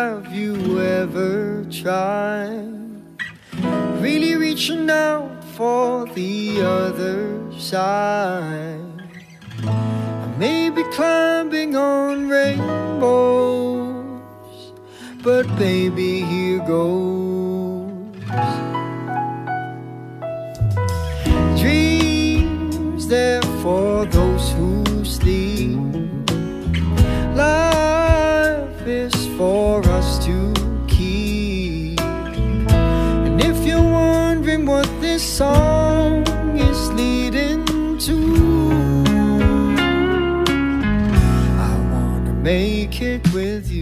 have you ever tried really reaching out for the other side? I may be climbing on rainbows, but baby, here goes. Dreams there for those who sleep. Life is for us to keep. And if you're wondering what this song is leading to, I wanna make it with you.